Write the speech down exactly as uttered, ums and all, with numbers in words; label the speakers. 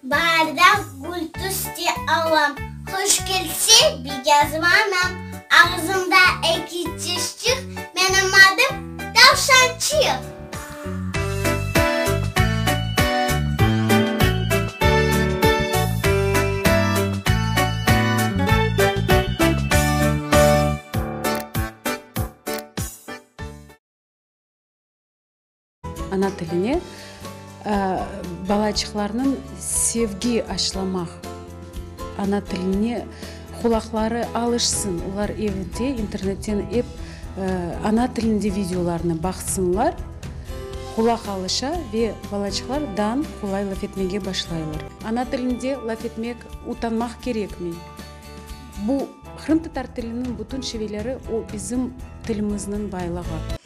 Speaker 1: Barda gül tüsti alam. Hoş gelsin Bigazım anam. Ağzımda iki çiçek. Benim adım Tavşancık.
Speaker 2: Ана тіліне балачықларының sevgi ашламақ. Ана тіліне құлақлары алышсын. Олар евде, интернеттен еп ана тілінде видеоларыны бақсынлар. Құлақ алыша ве балачықлар дан құлай лаф етмеге башлайлар. Ана тілінде лаф етмек утанмақ керек ме? Бұл Қырым татар тілінің бүтін шевелері ол bizim тіліміздің байлығы.